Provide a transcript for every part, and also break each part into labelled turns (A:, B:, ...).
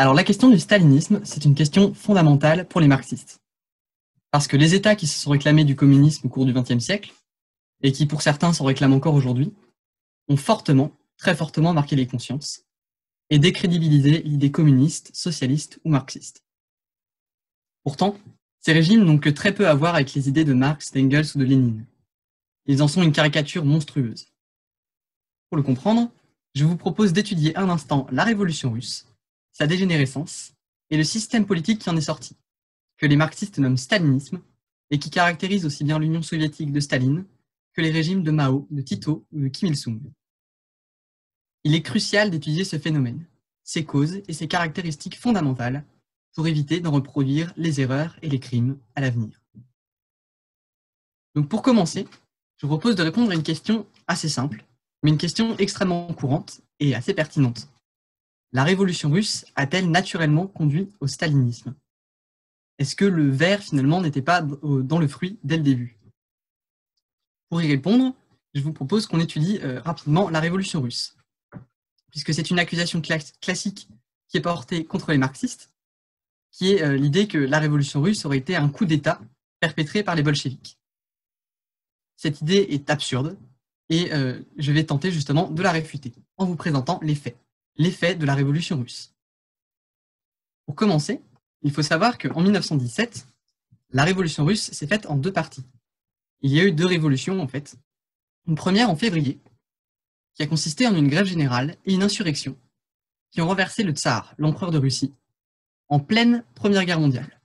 A: Alors la question du stalinisme, c'est une question fondamentale pour les marxistes. Parce que les États qui se sont réclamés du communisme au cours du XXe siècle, et qui pour certains s'en réclament encore aujourd'hui, ont fortement, très fortement marqué les consciences, et décrédibilisé l'idée communiste, socialiste ou marxiste. Pourtant, ces régimes n'ont que très peu à voir avec les idées de Marx, d'Engels ou de Lénine. Ils en sont une caricature monstrueuse. Pour le comprendre, je vous propose d'étudier un instant la Révolution russe, sa dégénérescence et le système politique qui en est sorti, que les marxistes nomment stalinisme et qui caractérise aussi bien l'Union soviétique de Staline que les régimes de Mao, de Tito ou de Kim Il-sung. Il est crucial d'étudier ce phénomène, ses causes et ses caractéristiques fondamentales pour éviter d'en reproduire les erreurs et les crimes à l'avenir. Donc pour commencer, je vous propose de répondre à une question assez simple, mais une question extrêmement courante et assez pertinente. La révolution russe a-t-elle naturellement conduit au stalinisme? Est-ce que le ver finalement n'était pas dans le fruit dès le début? Pour y répondre, je vous propose qu'on étudie rapidement la révolution russe, puisque c'est une accusation classique qui est portée contre les marxistes, qui est l'idée que la révolution russe aurait été un coup d'État perpétré par les bolcheviks. Cette idée est absurde, et je vais tenter justement de la réfuter en vous présentant les faits de la révolution russe. Pour commencer, il faut savoir qu'en 1917, la révolution russe s'est faite en deux parties. Il y a eu deux révolutions en fait. Une première en février, qui a consisté en une grève générale et une insurrection, qui ont renversé le tsar, l'empereur de Russie, en pleine Première Guerre mondiale.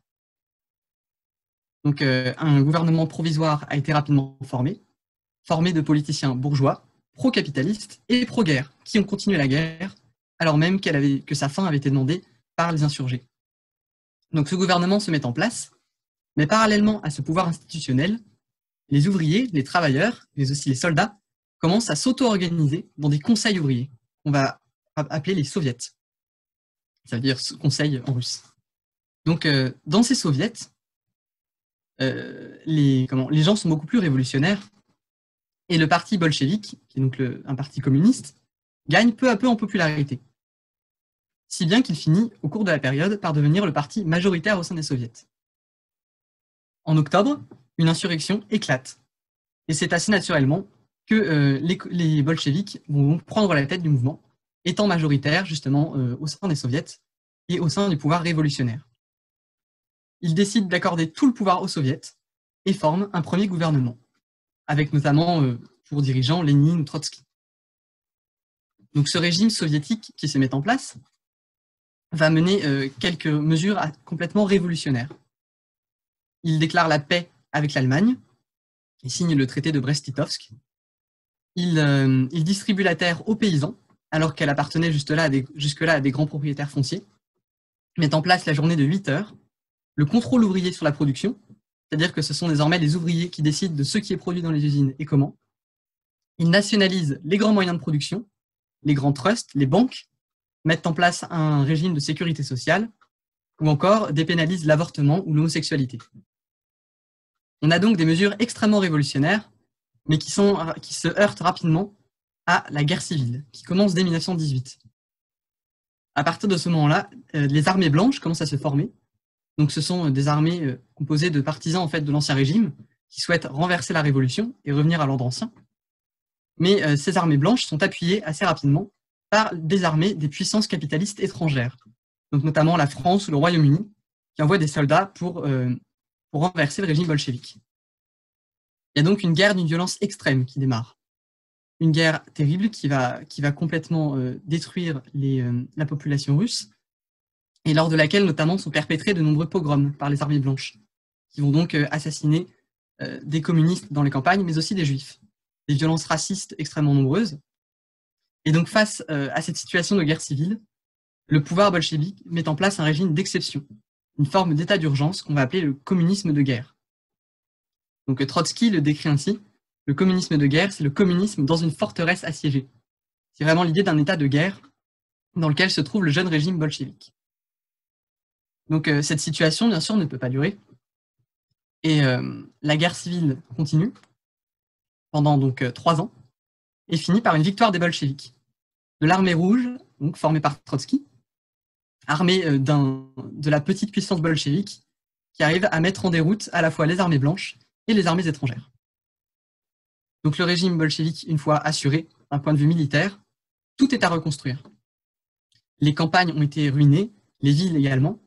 A: Donc un gouvernement provisoire a été rapidement formé de politiciens bourgeois, pro-capitalistes et pro-guerre, qui ont continué la guerre, alors même que sa fin avait été demandée par les insurgés. Donc ce gouvernement se met en place, mais parallèlement à ce pouvoir institutionnel, les ouvriers, les travailleurs, mais aussi les soldats, commencent à s'auto-organiser dans des conseils ouvriers, qu'on va appeler les soviets. Ça veut dire conseil en russe. Donc dans ces soviets, les gens sont beaucoup plus révolutionnaires, et le parti bolchevique, qui est donc un parti communiste, gagne peu à peu en popularité. Si bien qu'il finit, au cours de la période, par devenir le parti majoritaire au sein des soviets. En octobre, une insurrection éclate. Et c'est assez naturellement que les bolcheviks vont prendre la tête du mouvement, étant majoritaires justement au sein des soviets et au sein du pouvoir révolutionnaire. Ils décident d'accorder tout le pouvoir aux soviets et forment un premier gouvernement, avec notamment pour dirigeants Lénine ou Trotsky. Donc ce régime soviétique qui se met en place va mener quelques mesures complètement révolutionnaires. Il déclare la paix avec l'Allemagne, il signe le traité de Brest-Litovsk, il distribue la terre aux paysans, alors qu'elle appartenait jusque-là à des grands propriétaires fonciers, met en place la journée de 8 heures, le contrôle ouvrier sur la production, c'est-à-dire que ce sont désormais les ouvriers qui décident de ce qui est produit dans les usines et comment. Il nationalise les grands moyens de production, les grands trusts, les banques, mettent en place un régime de sécurité sociale, ou encore dépénalise l'avortement ou l'homosexualité. On a donc des mesures extrêmement révolutionnaires, mais qui se heurtent rapidement à la guerre civile, qui commence dès 1918. À partir de ce moment-là, les armées blanches commencent à se former. Donc ce sont des armées composées de partisans en fait, de l'Ancien Régime, qui souhaitent renverser la Révolution et revenir à l'ordre ancien. Mais ces armées blanches sont appuyées assez rapidement par des armées des puissances capitalistes étrangères, donc notamment la France ou le Royaume-Uni, qui envoient des soldats pour renverser le régime bolchevique. Il y a donc une guerre d'une violence extrême qui démarre. Une guerre terrible qui va complètement détruire la population russe, et lors de laquelle notamment sont perpétrés de nombreux pogroms par les armées blanches, qui vont donc assassiner des communistes dans les campagnes, mais aussi des juifs. Des violences racistes extrêmement nombreuses. Et donc face à cette situation de guerre civile, le pouvoir bolchevique met en place un régime d'exception, une forme d'état d'urgence qu'on va appeler le communisme de guerre. Donc Trotsky le décrit ainsi, le communisme de guerre, c'est le communisme dans une forteresse assiégée. C'est vraiment l'idée d'un état de guerre dans lequel se trouve le jeune régime bolchevique. Donc cette situation, bien sûr, ne peut pas durer. Et la guerre civile continue pendant donc 3 ans et finit par une victoire des bolcheviks, de l'armée rouge, donc formée par Trotsky, armé de la petite puissance bolchevique qui arrive à mettre en déroute à la fois les armées blanches et les armées étrangères. Donc le régime bolchevique, une fois assuré d'un point de vue militaire, tout est à reconstruire. Les campagnes ont été ruinées, les villes également,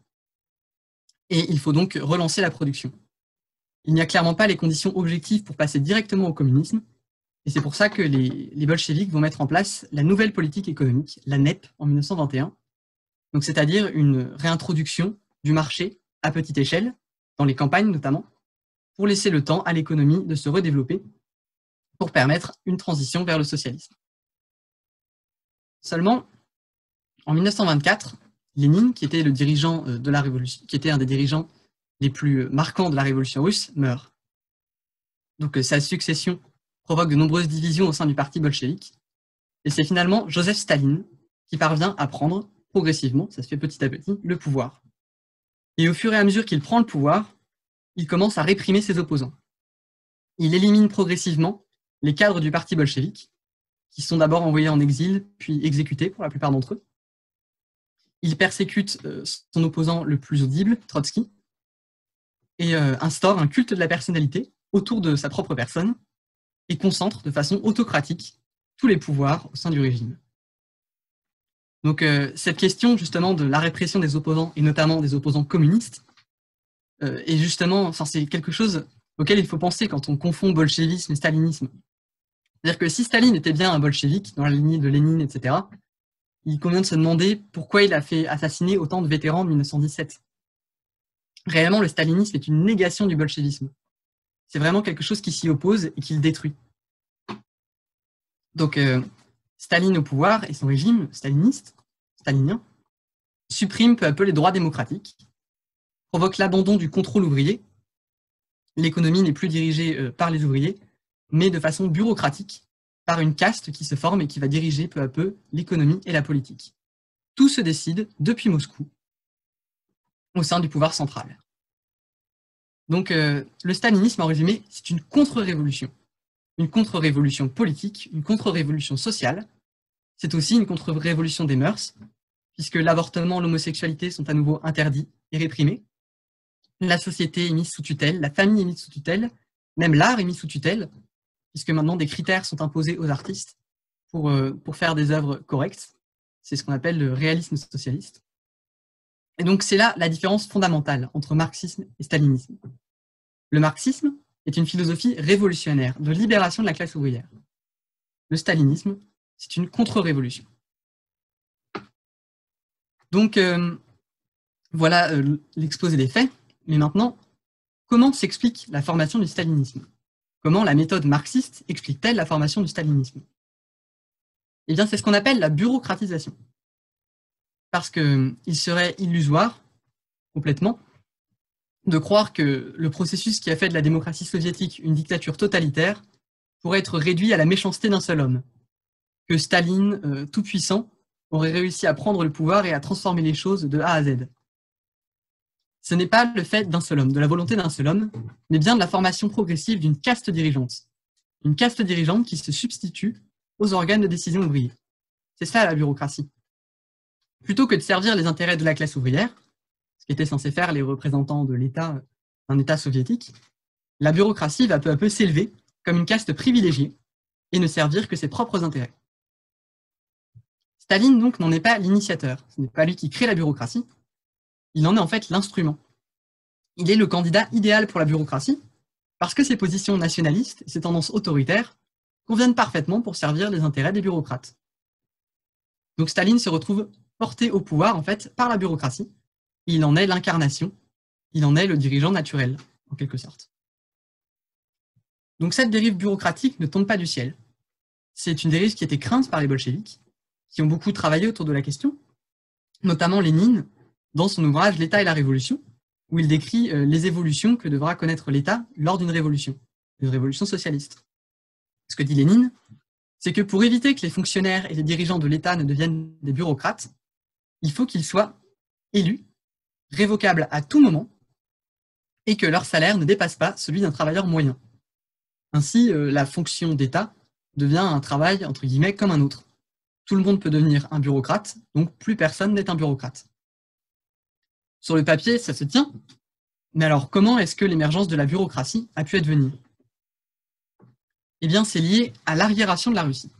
A: et il faut donc relancer la production. Il n'y a clairement pas les conditions objectives pour passer directement au communisme, et c'est pour ça que les bolcheviks vont mettre en place la nouvelle politique économique, la NEP, en 1921, donc c'est-à-dire une réintroduction du marché à petite échelle, dans les campagnes notamment, pour laisser le temps à l'économie de se redévelopper, pour permettre une transition vers le socialisme. Seulement, en 1924, Lénine, qui était le dirigeant de la révolution, qui était un des dirigeants les plus marquants de la révolution russe, meurt. Donc sa succession provoque de nombreuses divisions au sein du parti bolchevique, et c'est finalement Joseph Staline qui parvient à prendre progressivement, ça se fait petit à petit, le pouvoir. Et au fur et à mesure qu'il prend le pouvoir, il commence à réprimer ses opposants. Il élimine progressivement les cadres du parti bolchevique, qui sont d'abord envoyés en exil, puis exécutés pour la plupart d'entre eux. Il persécute son opposant le plus audible, Trotsky, et instaure un culte de la personnalité autour de sa propre personne, et concentre de façon autocratique tous les pouvoirs au sein du régime. Donc cette question justement de la répression des opposants, et notamment des opposants communistes, est justement, c'est quelque chose auquel il faut penser quand on confond bolchevisme et stalinisme. C'est-à-dire que si Staline était bien un bolchevique, dans la lignée de Lénine, etc., il convient de se demander pourquoi il a fait assassiner autant de vétérans en 1917. Réellement, le stalinisme est une négation du bolchevisme. C'est vraiment quelque chose qui s'y oppose et qui le détruit. Donc, Staline au pouvoir et son régime stalinien, supprime peu à peu les droits démocratiques, provoque l'abandon du contrôle ouvrier. L'économie n'est plus dirigée par les ouvriers, mais de façon bureaucratique, par une caste qui se forme et qui va diriger peu à peu l'économie et la politique. Tout se décide depuis Moscou, au sein du pouvoir central. Donc le stalinisme, en résumé, c'est une contre-révolution. Une contre-révolution politique, une contre-révolution sociale. C'est aussi une contre-révolution des mœurs, puisque l'avortement, l'homosexualité sont à nouveau interdits et réprimés. La société est mise sous tutelle, la famille est mise sous tutelle, même l'art est mis sous tutelle, puisque maintenant des critères sont imposés aux artistes pour faire des œuvres correctes. C'est ce qu'on appelle le réalisme socialiste. Et donc c'est là la différence fondamentale entre marxisme et stalinisme. Le marxisme est une philosophie révolutionnaire de libération de la classe ouvrière. Le stalinisme, c'est une contre-révolution. Donc voilà l'exposé des faits, mais maintenant, comment s'explique la formation du stalinisme? Comment la méthode marxiste explique-t-elle la formation du stalinisme? Eh bien, c'est ce qu'on appelle la bureaucratisation. Parce qu'il serait illusoire, complètement, de croire que le processus qui a fait de la démocratie soviétique une dictature totalitaire pourrait être réduit à la méchanceté d'un seul homme. Que Staline, tout puissant, aurait réussi à prendre le pouvoir et à transformer les choses de A à Z. Ce n'est pas le fait d'un seul homme, de la volonté d'un seul homme, mais bien de la formation progressive d'une caste dirigeante. Une caste dirigeante qui se substitue aux organes de décision ouvriers. C'est ça la bureaucratie. Plutôt que de servir les intérêts de la classe ouvrière, ce qu'étaient censés faire les représentants de l'État, d'un État soviétique, la bureaucratie va peu à peu s'élever comme une caste privilégiée et ne servir que ses propres intérêts. Staline, donc, n'en est pas l'initiateur. Ce n'est pas lui qui crée la bureaucratie. Il en est en fait l'instrument. Il est le candidat idéal pour la bureaucratie parce que ses positions nationalistes et ses tendances autoritaires conviennent parfaitement pour servir les intérêts des bureaucrates. Donc Staline se retrouve porté au pouvoir en fait par la bureaucratie. Il en est l'incarnation, il en est le dirigeant naturel, en quelque sorte. Donc cette dérive bureaucratique ne tombe pas du ciel. C'est une dérive qui était crainte par les bolcheviks, qui ont beaucoup travaillé autour de la question, notamment Lénine, dans son ouvrage L'État et la Révolution, où il décrit les évolutions que devra connaître l'État lors d'une révolution socialiste. Ce que dit Lénine, c'est que pour éviter que les fonctionnaires et les dirigeants de l'État ne deviennent des bureaucrates, il faut qu'ils soient élus, révocables à tout moment, et que leur salaire ne dépasse pas celui d'un travailleur moyen. Ainsi, la fonction d'État devient un travail, entre guillemets, comme un autre. Tout le monde peut devenir un bureaucrate, donc plus personne n'est un bureaucrate. Sur le papier, ça se tient. Mais alors, comment est-ce que l'émergence de la bureaucratie a pu advenir? Eh bien, c'est lié à l'arriération de la Russie.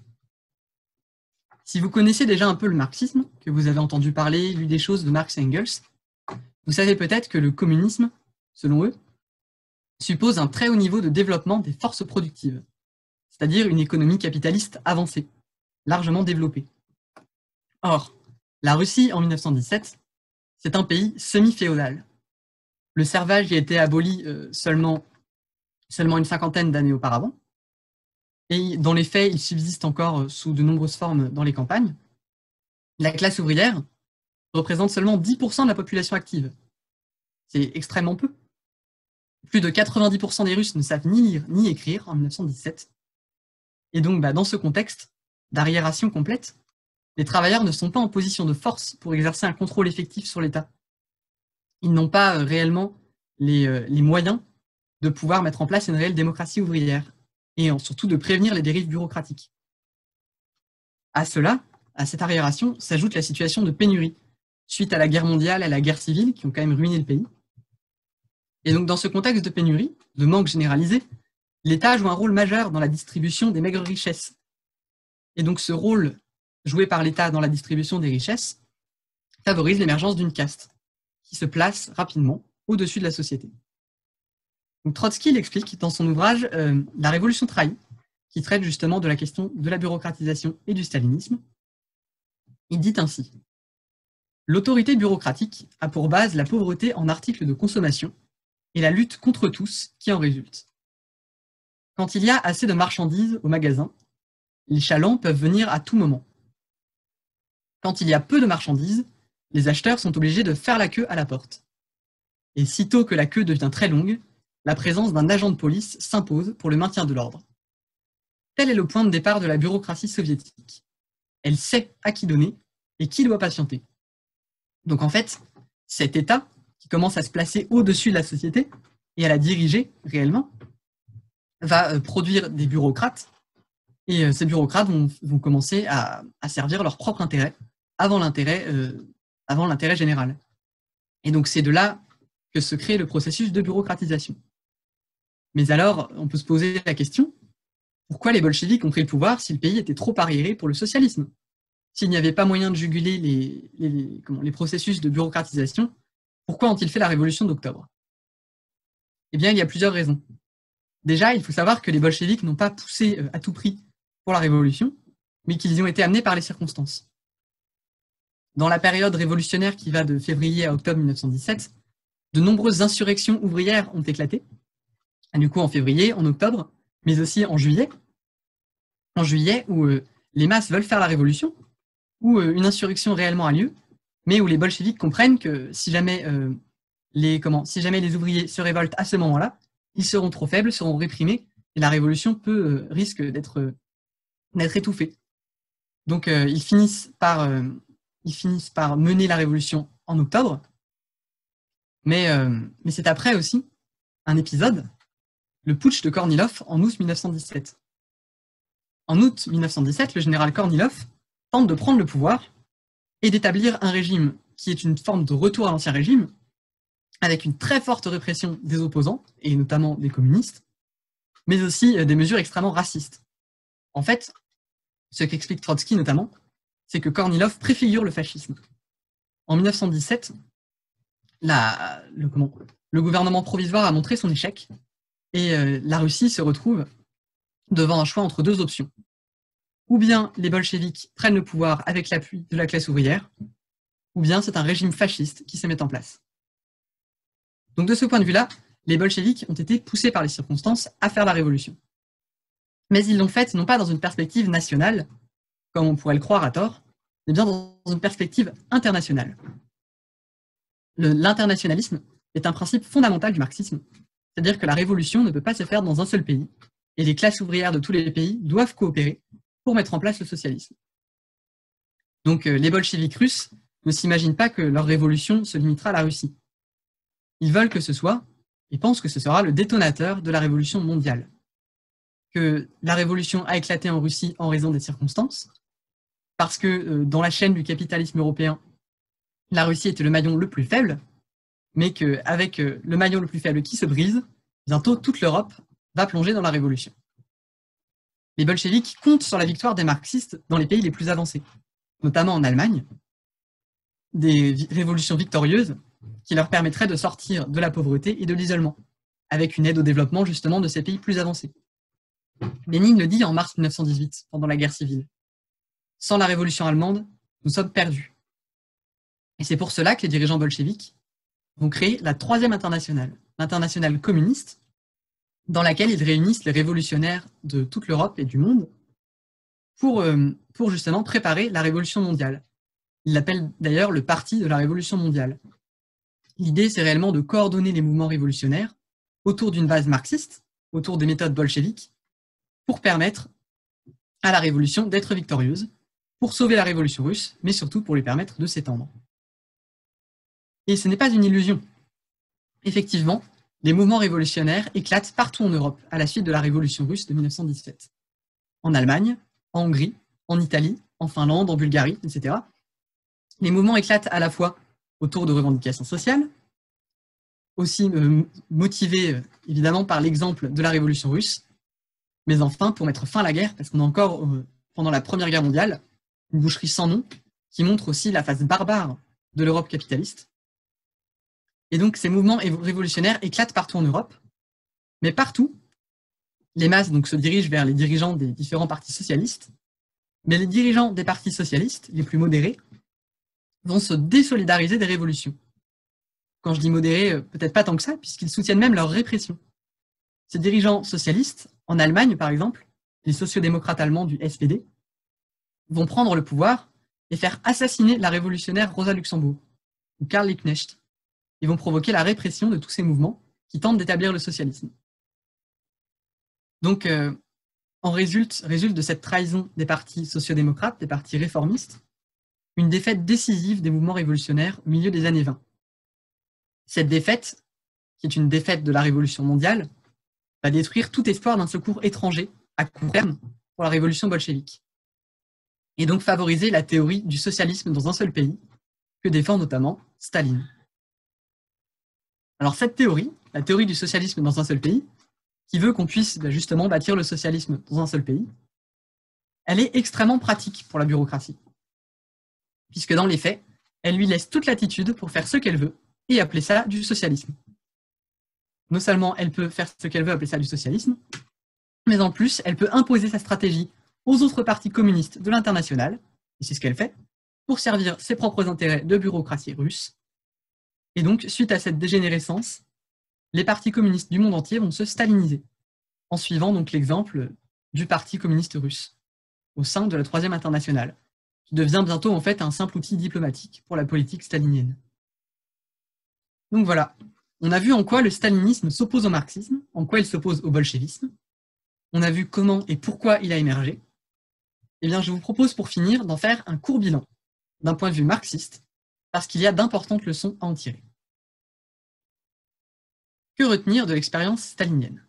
A: Si vous connaissez déjà un peu le marxisme, que vous avez entendu parler, lu des choses de Marx et Engels, vous savez peut-être que le communisme, selon eux, suppose un très haut niveau de développement des forces productives, c'est-à-dire une économie capitaliste avancée, largement développée. Or, la Russie en 1917, c'est un pays semi-féodal. Le servage y a été aboli seulement une cinquantaine d'années auparavant, et dans les faits, il subsiste encore sous de nombreuses formes dans les campagnes. La classe ouvrière représente seulement 10% de la population active. C'est extrêmement peu. Plus de 90% des Russes ne savent ni lire ni écrire en 1917. Et donc, dans ce contexte d'arriération complète, les travailleurs ne sont pas en position de force pour exercer un contrôle effectif sur l'État. Ils n'ont pas réellement les moyens de pouvoir mettre en place une réelle démocratie ouvrière et surtout de prévenir les dérives bureaucratiques. À cela, à cette arriération, s'ajoute la situation de pénurie suite à la guerre mondiale et à la guerre civile qui ont quand même ruiné le pays. Et donc, dans ce contexte de pénurie, de manque généralisé, l'État joue un rôle majeur dans la distribution des maigres richesses. Et donc, ce rôle joué par l'État dans la distribution des richesses favorise l'émergence d'une caste qui se place rapidement au-dessus de la société. Donc, Trotsky l'explique dans son ouvrage La Révolution trahie, qui traite justement de la question de la bureaucratisation et du stalinisme. Il dit ainsi: l'autorité bureaucratique a pour base la pauvreté en articles de consommation et la lutte contre tous qui en résulte. Quand il y a assez de marchandises au magasin, les chalands peuvent venir à tout moment. Quand il y a peu de marchandises, les acheteurs sont obligés de faire la queue à la porte. Et sitôt que la queue devient très longue, la présence d'un agent de police s'impose pour le maintien de l'ordre. Tel est le point de départ de la bureaucratie soviétique. Elle sait à qui donner et qui doit patienter. Donc en fait, cet État, qui commence à se placer au-dessus de la société et à la diriger réellement, va produire des bureaucrates, et ces bureaucrates vont commencer à servir leur propre intérêt avant l'intérêt général. Et donc c'est de là que se crée le processus de bureaucratisation. Mais alors, on peut se poser la question, pourquoi les bolcheviks ont pris le pouvoir si le pays était trop arriéré pour le socialisme? S'il n'y avait pas moyen de juguler les processus de bureaucratisation, pourquoi ont-ils fait la révolution d'octobre? Eh bien, il y a plusieurs raisons. Déjà, il faut savoir que les bolcheviks n'ont pas poussé à tout prix pour la révolution, mais qu'ils y ont été amenés par les circonstances. Dans la période révolutionnaire qui va de février à octobre 1917, de nombreuses insurrections ouvrières ont éclaté, du coup en février, en octobre, mais aussi en juillet où les masses veulent faire la révolution, où une insurrection réellement a lieu, mais où les bolcheviks comprennent que si jamais les ouvriers se révoltent à ce moment-là, ils seront trop faibles, seront réprimés, et la révolution risque d'être étouffée. Donc ils finissent par mener la révolution en octobre, mais c'est après aussi un épisode, le putsch de Kornilov en août 1917. En août 1917, le général Kornilov tente de prendre le pouvoir et d'établir un régime qui est une forme de retour à l'ancien régime, avec une très forte répression des opposants, et notamment des communistes, mais aussi des mesures extrêmement racistes. En fait, ce qu'explique Trotsky notamment, c'est que Kornilov préfigure le fascisme. En 1917, le gouvernement provisoire a montré son échec, et la Russie se retrouve devant un choix entre deux options. Ou bien les bolcheviks prennent le pouvoir avec l'appui de la classe ouvrière, ou bien c'est un régime fasciste qui se met en place. Donc de ce point de vue-là, les bolcheviks ont été poussés par les circonstances à faire la révolution. Mais ils l'ont faite non pas dans une perspective nationale, comme on pourrait le croire à tort, mais bien dans une perspective internationale. L'internationalisme est un principe fondamental du marxisme, c'est-à-dire que la révolution ne peut pas se faire dans un seul pays, et les classes ouvrières de tous les pays doivent coopérer pour mettre en place le socialisme. Donc les bolcheviks russes ne s'imaginent pas que leur révolution se limitera à la Russie. Ils veulent que ce soit, et pensent que ce sera le détonateur de la révolution mondiale. Que la révolution a éclaté en Russie en raison des circonstances, parce que dans la chaîne du capitalisme européen, la Russie était le maillon le plus faible, mais qu'avec le maillon le plus faible qui se brise, bientôt toute l'Europe va plonger dans la révolution. Les bolcheviks comptent sur la victoire des marxistes dans les pays les plus avancés, notamment en Allemagne, des révolutions victorieuses qui leur permettraient de sortir de la pauvreté et de l'isolement, avec une aide au développement justement de ces pays plus avancés. Lénine le dit en mars 1918, pendant la guerre civile. Sans la révolution allemande, nous sommes perdus. Et c'est pour cela que les dirigeants bolcheviks vont créer la Troisième Internationale, l'internationale communiste, dans laquelle ils réunissent les révolutionnaires de toute l'Europe et du monde pour justement préparer la révolution mondiale. Ils l'appellent d'ailleurs le Parti de la Révolution mondiale. L'idée, c'est réellement de coordonner les mouvements révolutionnaires autour d'une base marxiste, autour des méthodes bolcheviques, pour permettre à la révolution d'être victorieuse, pour sauver la révolution russe, mais surtout pour lui permettre de s'étendre. Et ce n'est pas une illusion. Effectivement, les mouvements révolutionnaires éclatent partout en Europe à la suite de la révolution russe de 1917. En Allemagne, en Hongrie, en Italie, en Finlande, en Bulgarie, etc. Les mouvements éclatent à la fois autour de revendications sociales, aussi motivés évidemment par l'exemple de la révolution russe, mais enfin pour mettre fin à la guerre, parce qu'on a encore, pendant la Première Guerre mondiale, une boucherie sans nom qui montre aussi la face barbare de l'Europe capitaliste. Et donc ces mouvements révolutionnaires éclatent partout en Europe, mais partout, les masses donc, se dirigent vers les dirigeants des différents partis socialistes, mais les dirigeants des partis socialistes, les plus modérés, vont se désolidariser des révolutions. Quand je dis modérés, peut-être pas tant que ça, puisqu'ils soutiennent même leur répression. Ces dirigeants socialistes, en Allemagne par exemple, les sociodémocrates allemands du SPD, vont prendre le pouvoir et faire assassiner la révolutionnaire Rosa Luxembourg, ou Karl Liebknecht. Ils vont provoquer la répression de tous ces mouvements qui tentent d'établir le socialisme. Donc, en résulte de cette trahison des partis sociodémocrates, des partis réformistes, une défaite décisive des mouvements révolutionnaires au milieu des années 20. Cette défaite, qui est une défaite de la révolution mondiale, va détruire tout espoir d'un secours étranger à court terme pour la révolution bolchevique, et donc favoriser la théorie du socialisme dans un seul pays, que défend notamment Staline. Alors cette théorie, la théorie du socialisme dans un seul pays, qui veut qu'on puisse justement bâtir le socialisme dans un seul pays, elle est extrêmement pratique pour la bureaucratie, puisque dans les faits, elle lui laisse toute latitude pour faire ce qu'elle veut et appeler ça du socialisme. Non seulement elle peut faire ce qu'elle veut, appeler ça du socialisme, mais en plus, elle peut imposer sa stratégie aux autres partis communistes de l'internationale, et c'est ce qu'elle fait, pour servir ses propres intérêts de bureaucratie russe. Et donc, suite à cette dégénérescence, les partis communistes du monde entier vont se staliniser, en suivant donc l'exemple du Parti communiste russe, au sein de la Troisième Internationale, qui devient bientôt en fait un simple outil diplomatique pour la politique stalinienne. Donc voilà, on a vu en quoi le stalinisme s'oppose au marxisme, en quoi il s'oppose au bolchevisme. On a vu comment et pourquoi il a émergé. Eh bien, je vous propose pour finir d'en faire un court bilan, d'un point de vue marxiste, parce qu'il y a d'importantes leçons à en tirer. Que retenir de l'expérience stalinienne?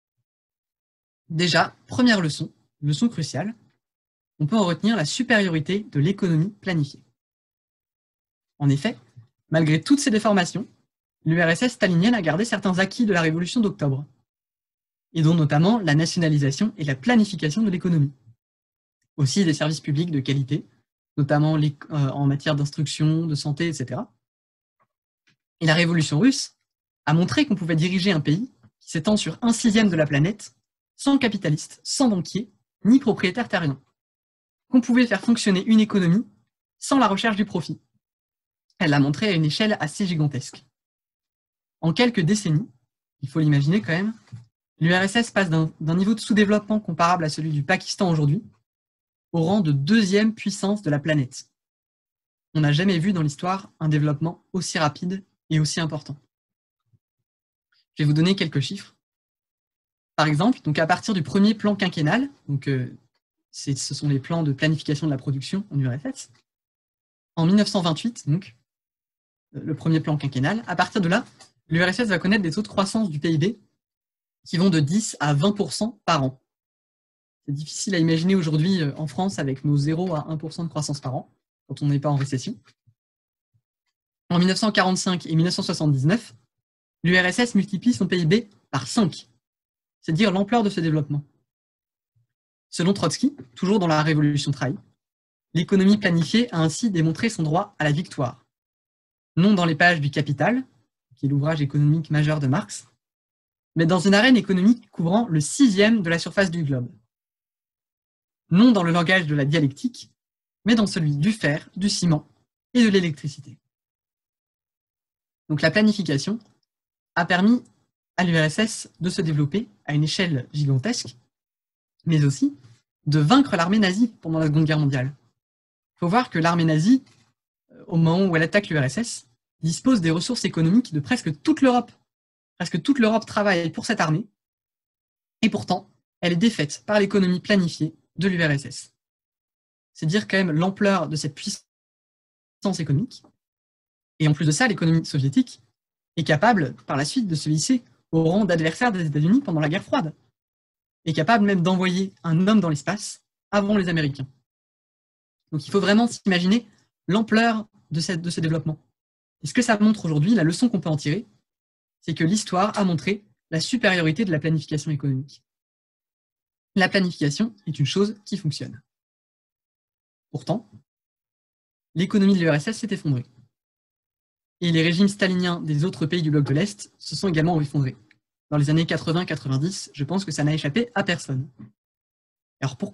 A: Déjà, première leçon cruciale, on peut en retenir la supériorité de l'économie planifiée. En effet, malgré toutes ces déformations, l'URSS stalinienne a gardé certains acquis de la Révolution d'octobre, et dont notamment la nationalisation et la planification de l'économie. Aussi des services publics de qualité, notamment en matière d'instruction, de santé, etc. Et la Révolution russe a montré qu'on pouvait diriger un pays qui s'étend sur 1/6 de la planète, sans capitaliste, sans banquier, ni propriétaire terrien. Qu'on pouvait faire fonctionner une économie sans la recherche du profit. Elle l'a montré à une échelle assez gigantesque. En quelques décennies, il faut l'imaginer quand même, l'URSS passe d'un niveau de sous-développement comparable à celui du Pakistan aujourd'hui, au rang de 2e puissance de la planète. On n'a jamais vu dans l'histoire un développement aussi rapide et aussi important. Je vais vous donner quelques chiffres. Par exemple, donc à partir du premier plan quinquennal, donc ce sont les plans de planification de la production en URSS, en 1928, donc, le premier plan quinquennal, à partir de là, l'URSS va connaître des taux de croissance du PIB qui vont de 10 à 20% par an. C'est difficile à imaginer aujourd'hui en France avec nos 0 à 1% de croissance par an, quand on n'est pas en récession. En 1945 et 1979, l'URSS multiplie son PIB par 5. C'est dire l'ampleur de ce développement. Selon Trotsky, toujours dans la Révolution trahie, l'économie planifiée a ainsi démontré son droit à la victoire. Non dans les pages du Capital, qui est l'ouvrage économique majeur de Marx, mais dans une arène économique couvrant le 6e de la surface du globe. Non dans le langage de la dialectique, mais dans celui du fer, du ciment et de l'électricité. Donc la planification a permis à l'URSS de se développer à une échelle gigantesque, mais aussi de vaincre l'armée nazie pendant la Seconde Guerre mondiale. Il faut voir que l'armée nazie, au moment où elle attaque l'URSS, dispose des ressources économiques de presque toute l'Europe. Presque toute l'Europe travaille pour cette armée, et pourtant, elle est défaite par l'économie planifiée de l'URSS. C'est dire quand même l'ampleur de cette puissance économique. Et en plus de ça, l'économie soviétique est capable, par la suite, de se hisser au rang d'adversaire des États-Unis pendant la guerre froide. Est capable même d'envoyer un homme dans l'espace avant les Américains. Donc il faut vraiment s'imaginer l'ampleur de ce développement. Et ce que ça montre aujourd'hui, la leçon qu'on peut en tirer, c'est que l'histoire a montré la supériorité de la planification économique. La planification est une chose qui fonctionne. Pourtant, l'économie de l'URSS s'est effondrée. Et les régimes staliniens des autres pays du bloc de l'Est se sont également effondrés. Dans les années 80-90, je pense que ça n'a échappé à personne. Alors pourquoi ?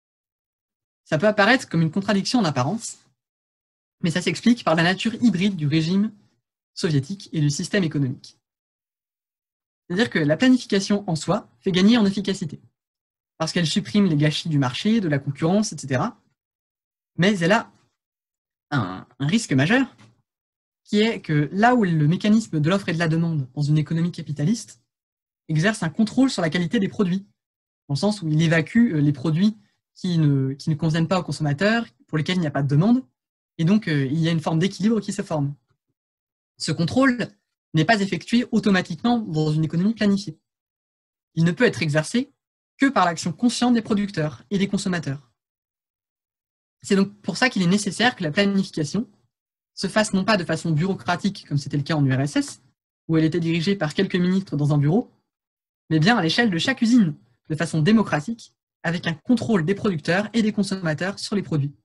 A: Ça peut apparaître comme une contradiction en apparence, mais ça s'explique par la nature hybride du régime soviétique et du système économique. C'est-à-dire que la planification en soi fait gagner en efficacité, parce qu'elle supprime les gâchis du marché, de la concurrence, etc. Mais elle a un risque majeur, qui est que là où le mécanisme de l'offre et de la demande dans une économie capitaliste exerce un contrôle sur la qualité des produits, dans le sens où il évacue les produits qui ne conviennent pas aux consommateurs, pour lesquels il n'y a pas de demande, et donc il y a une forme d'équilibre qui se forme. Ce contrôle n'est pas effectué automatiquement dans une économie planifiée. Il ne peut être exercé que par l'action consciente des producteurs et des consommateurs. C'est donc pour ça qu'il est nécessaire que la planification se fasse non pas de façon bureaucratique, comme c'était le cas en URSS, où elle était dirigée par quelques ministres dans un bureau, mais bien à l'échelle de chaque usine, de façon démocratique, avec un contrôle des producteurs et des consommateurs sur les produits.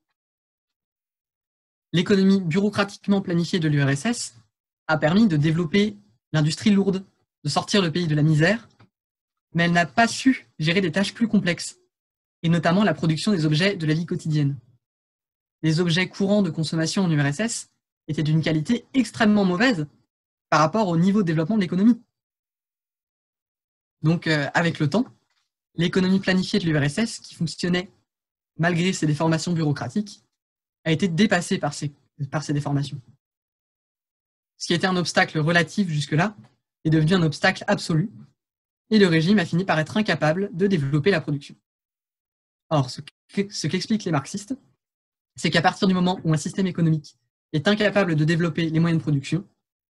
A: L'économie bureaucratiquement planifiée de l'URSS a permis de développer l'industrie lourde, de sortir le pays de la misère, mais elle n'a pas su gérer des tâches plus complexes, et notamment la production des objets de la vie quotidienne. Les objets courants de consommation en URSS étaient d'une qualité extrêmement mauvaise par rapport au niveau de développement de l'économie. Donc, avec le temps, l'économie planifiée de l'URSS, qui fonctionnait malgré ses déformations bureaucratiques, a été dépassée par ces déformations. Ce qui était un obstacle relatif jusque-là est devenu un obstacle absolu, et le régime a fini par être incapable de développer la production. Or, ce qu'expliquent les marxistes, c'est qu'à partir du moment où un système économique est incapable de développer les moyens de production,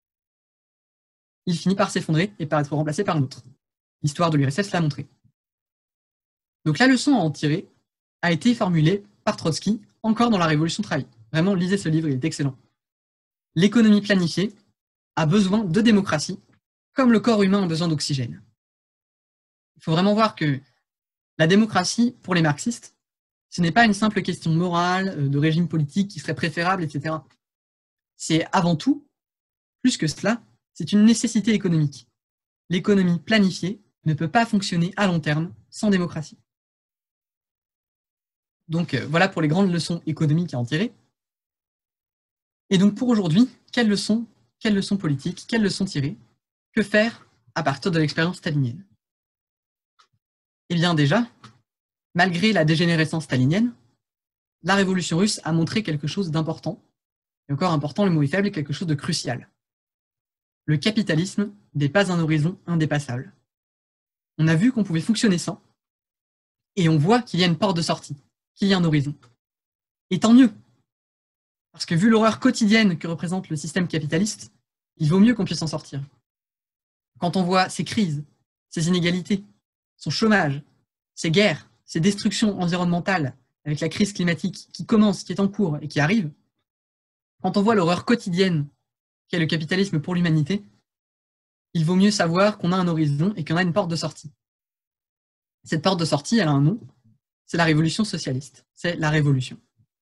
A: il finit par s'effondrer et par être remplacé par un autre. L'histoire de l'URSS l'a montré. Donc la leçon à en tirer a été formulée par Trotsky, encore dans la Révolution trahie. Vraiment, lisez ce livre, il est excellent. L'économie planifiée a besoin de démocratie, comme le corps humain a besoin d'oxygène. Il faut vraiment voir que la démocratie, pour les marxistes, ce n'est pas une simple question morale, de régime politique qui serait préférable, etc. C'est avant tout, plus que cela, c'est une nécessité économique. L'économie planifiée ne peut pas fonctionner à long terme sans démocratie. Donc voilà pour les grandes leçons économiques à en tirer. Et donc pour aujourd'hui, quelles leçons politiques, quelles leçons tirer? Que faire à partir de l'expérience stalinienne? Eh bien déjà, malgré la dégénérescence stalinienne, la révolution russe a montré quelque chose d'important, et encore important, le mot est faible, et quelque chose de crucial. Le capitalisme n'est pas un horizon indépassable. On a vu qu'on pouvait fonctionner sans, et on voit qu'il y a une porte de sortie, qu'il y a un horizon. Et tant mieux, parce que vu l'horreur quotidienne que représente le système capitaliste, il vaut mieux qu'on puisse en sortir. Quand on voit ces crises, ces inégalités, son chômage, ces guerres, ces destructions environnementales, avec la crise climatique qui commence, qui est en cours et qui arrive, quand on voit l'horreur quotidienne qu'est le capitalisme pour l'humanité, il vaut mieux savoir qu'on a un horizon et qu'on a une porte de sortie. Cette porte de sortie, elle a un nom, c'est la révolution socialiste, c'est la révolution.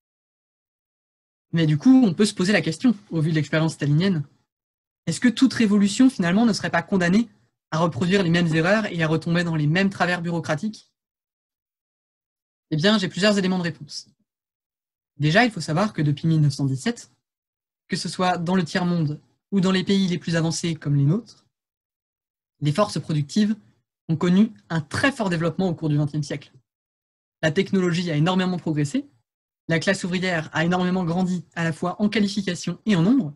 A: Mais du coup, on peut se poser la question, au vu de l'expérience stalinienne, est-ce que toute révolution, finalement, ne serait pas condamnée à reproduire les mêmes erreurs et à retomber dans les mêmes travers bureaucratiques? Eh bien, j'ai plusieurs éléments de réponse. Déjà, il faut savoir que depuis 1917, que ce soit dans le tiers-monde ou dans les pays les plus avancés comme les nôtres, les forces productives ont connu un très fort développement au cours du XXe siècle. La technologie a énormément progressé, la classe ouvrière a énormément grandi à la fois en qualification et en nombre,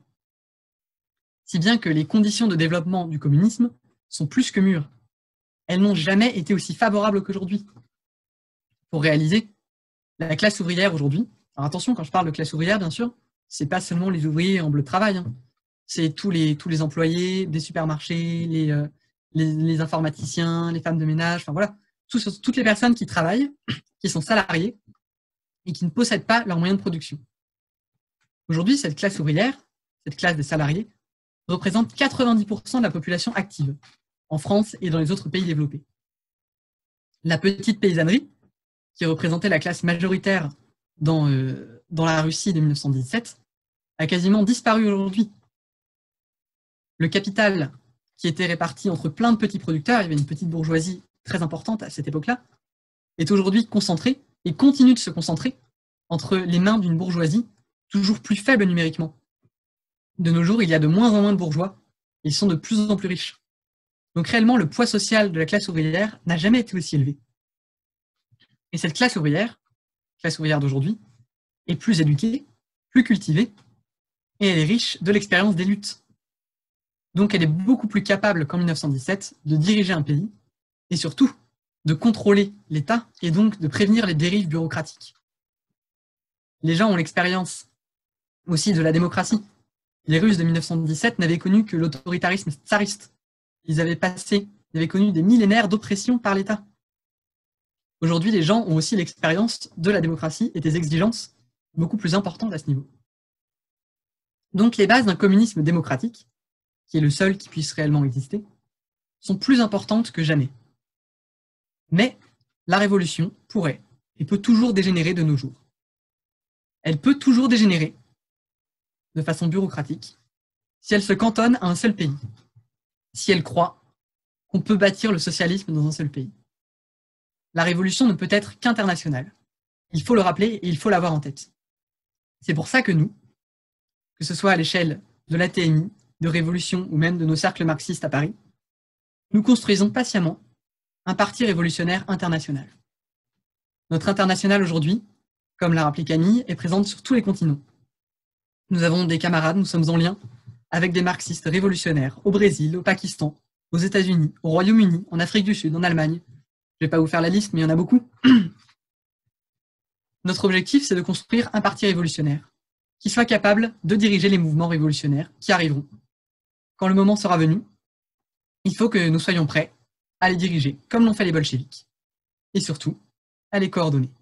A: si bien que les conditions de développement du communisme sont plus que mûres. Elles n'ont jamais été aussi favorables qu'aujourd'hui. Pour réaliser, la classe ouvrière aujourd'hui, alors attention, quand je parle de classe ouvrière, bien sûr, c'est pas seulement les ouvriers en bleu de travail, hein. C'est tous les employés des supermarchés, les informaticiens, les femmes de ménage, enfin voilà, toutes les personnes qui travaillent, qui sont salariées et qui ne possèdent pas leurs moyens de production. Aujourd'hui, cette classe ouvrière, cette classe des salariés, représente 90% de la population active, en France et dans les autres pays développés. La petite paysannerie, qui représentait la classe majoritaire dans la Russie de 1917, a quasiment disparu aujourd'hui. Le capital, qui était réparti entre plein de petits producteurs, il y avait une petite bourgeoisie très importante à cette époque-là, est aujourd'hui concentré et continue de se concentrer entre les mains d'une bourgeoisie toujours plus faible numériquement. De nos jours, il y a de moins en moins de bourgeois, et ils sont de plus en plus riches. Donc réellement, le poids social de la classe ouvrière n'a jamais été aussi élevé. Et cette classe ouvrière d'aujourd'hui, est plus éduquée, plus cultivée, et elle est riche de l'expérience des luttes. Donc elle est beaucoup plus capable qu'en 1917 de diriger un pays, et surtout de contrôler l'État, et donc de prévenir les dérives bureaucratiques. Les gens ont l'expérience aussi de la démocratie. Les Russes de 1917 n'avaient connu que l'autoritarisme tsariste. Ils avaient connu des millénaires d'oppression par l'État. Aujourd'hui, les gens ont aussi l'expérience de la démocratie et des exigences beaucoup plus importantes à ce niveau. Donc les bases d'un communisme démocratique, qui est le seul qui puisse réellement exister, sont plus importantes que jamais. Mais la révolution pourrait et peut toujours dégénérer de nos jours. Elle peut toujours dégénérer de façon bureaucratique si elle se cantonne à un seul pays, si elle croit qu'on peut bâtir le socialisme dans un seul pays. La révolution ne peut être qu'internationale. Il faut le rappeler et il faut l'avoir en tête. C'est pour ça que nous, que ce soit à l'échelle de l'ATMI, de Révolution ou même de nos cercles marxistes à Paris, nous construisons patiemment un parti révolutionnaire international. Notre international aujourd'hui, comme l'a rappelé Camille, est présente sur tous les continents. Nous avons des camarades, nous sommes en lien avec des marxistes révolutionnaires au Brésil, au Pakistan, aux États-Unis, au Royaume-Uni, en Afrique du Sud, en Allemagne. Je ne vais pas vous faire la liste, mais il y en a beaucoup. Notre objectif, c'est de construire un parti révolutionnaire qui soit capable de diriger les mouvements révolutionnaires qui arriveront. Quand le moment sera venu, il faut que nous soyons prêts à les diriger, comme l'ont fait les bolcheviks, et surtout, à les coordonner.